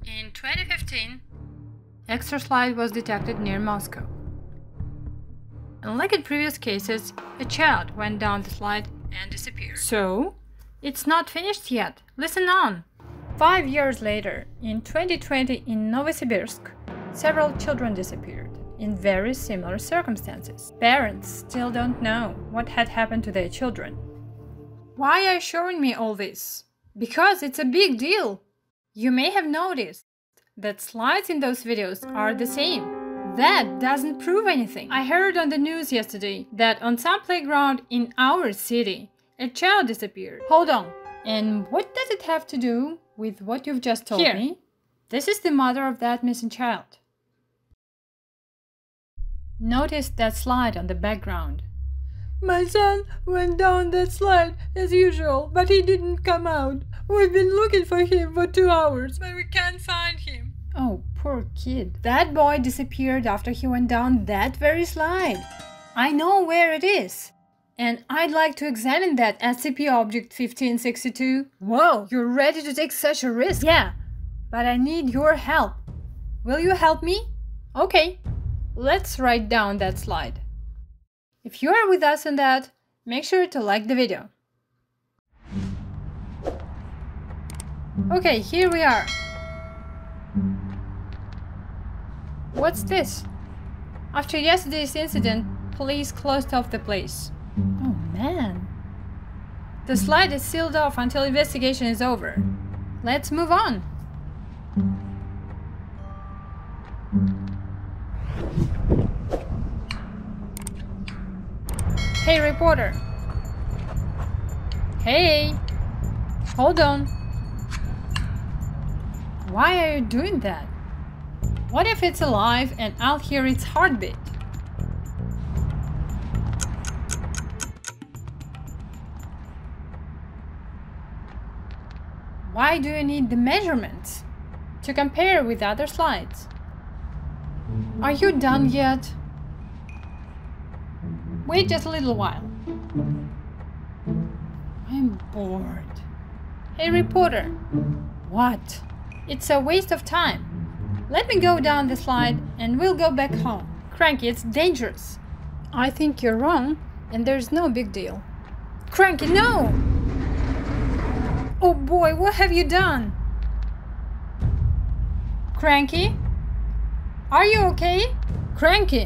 In 2015, extra slide was detected near Moscow. Unlike in previous cases, a child went down the slide and disappeared. So, it's not finished yet. Listen on! 5 years later, in 2020 in Novosibirsk, several children disappeared in very similar circumstances. Parents still don't know what had happened to their children. Why are you showing me all this? Because it's a big deal! You may have noticed that slides in those videos are the same. That doesn't prove anything. I heard on the news yesterday that on some playground in our city, a child disappeared. Hold on. And what does it have to do with what you've just told me? This is the mother of that missing child. Notice that slide on the background. My son went down that slide as usual, but he didn't come out. We've been looking for him for 2 hours, but we can't find him. Oh, poor kid. That boy disappeared after he went down that very slide. I know where it is. And I'd like to examine that SCP Object 1562. Whoa, you're ready to take such a risk? Yeah, but I need your help. Will you help me? Okay, let's write down that slide. If you are with us on that, make sure to like the video. Okay, here we are. What's this? After yesterday's incident, police closed off the place. Oh man. The slide is sealed off until investigation is over. Let's move on. Hey, reporter. Hey. Hold on. Why are you doing that? What if it's alive and I'll hear its heartbeat? Why do you need the measurements? To compare with other slides. Are you done yet? Wait just a little while. I'm bored. Hey, reporter. What? It's a waste of time. Let me go down the slide and we'll go back home. Cranky, it's dangerous. I think you're wrong and there's no big deal. Cranky, no! Oh boy, what have you done? Cranky? Are you okay? Cranky?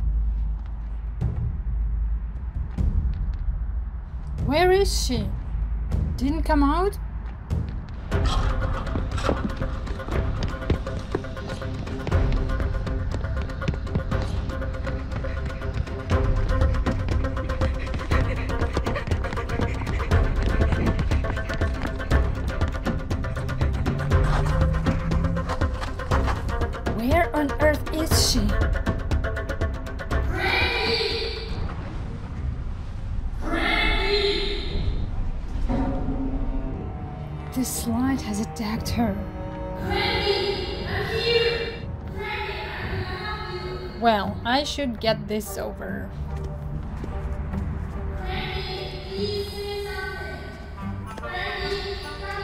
Where is she? Didn't come out? Where on earth is she? Cranky! Cranky! This slide has attacked her. Cranky! I'm here! Cranky, I can help you! Well, I should get this over. Cranky, please say something! Cranky,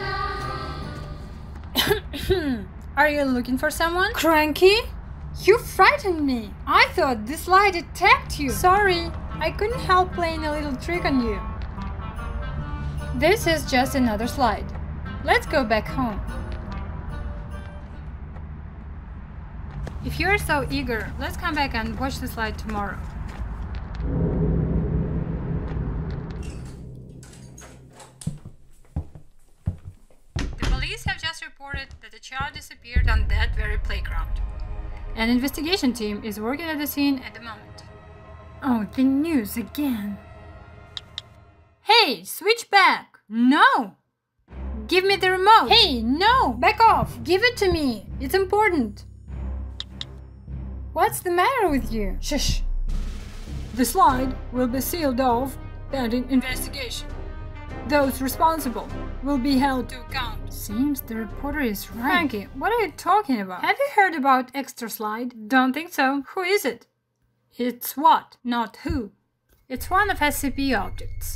come out! Are you looking for someone? Cranky? You frightened me! I thought this slide attacked you! Sorry, I couldn't help playing a little trick on you. This is just another slide. Let's go back home. If you are so eager, let's come back and watch the slide tomorrow. Police have just reported that a child disappeared on that very playground. An investigation team is working at the scene at the moment. Oh, the news again. Hey, switch back! No! Give me the remote! Hey, no! Back off! Give it to me! It's important! What's the matter with you? Shush! The slide will be sealed off pending investigation. Those responsible will be held to account. Seems the reporter is right. Cranky, what are you talking about? Have you heard about Extra Slide? Don't think so. Who is it? It's what, not who. It's one of SCP objects.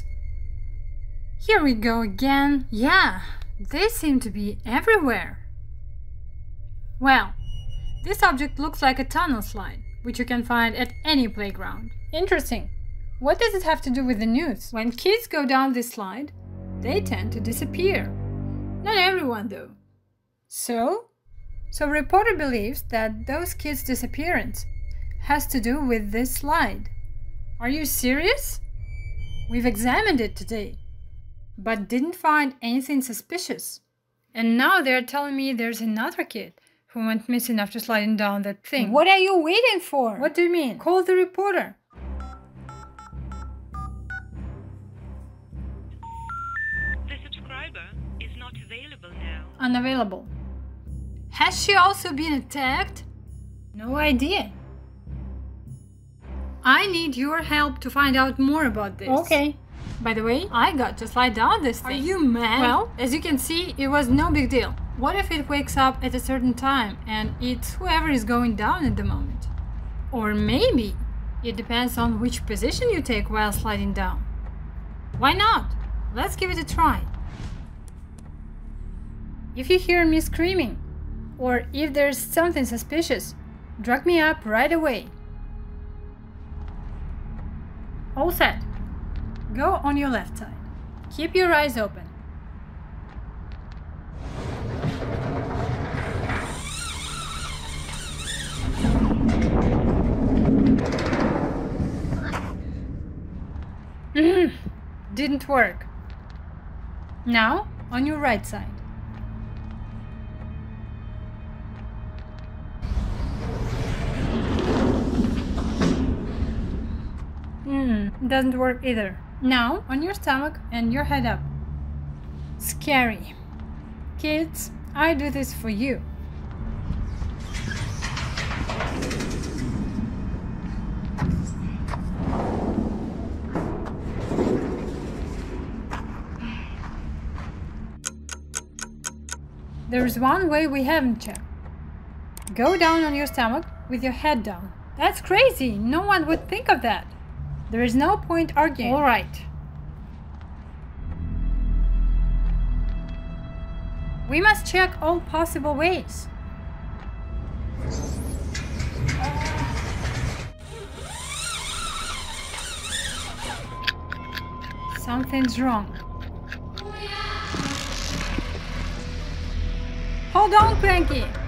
Here we go again. Yeah, they seem to be everywhere. Well, this object looks like a tunnel slide, which you can find at any playground. Interesting. What does it have to do with the news? When kids go down this slide, they tend to disappear. Not everyone, though. So reporter believes that those kids' disappearance has to do with this slide. Are you serious? We've examined it today, but didn't find anything suspicious. And now they're telling me there's another kid who went missing after sliding down that thing. What are you waiting for? What do you mean? Call the reporter. The subscriber is not available now. Unavailable. Has she also been attacked? No idea. I need your help to find out more about this. Okay. By the way, I got to slide down this thing. Are you mad? Well, as you can see, it was no big deal. What if it wakes up at a certain time and eats whoever is going down at the moment? Or maybe it depends on which position you take while sliding down. Why not? Let's give it a try. If you hear me screaming, or if there's something suspicious, drag me up right away. All set. Go on your left side. Keep your eyes open. Didn't work. Now, on your right side. Doesn't work either. Now, on your stomach and your head up. Scary. Kids, I do this for you. There's one way we haven't checked. Go down on your stomach with your head down. That's crazy. No one would think of that. There is no point arguing. All right. We must check all possible ways. Something's wrong. Hold on, Cranky.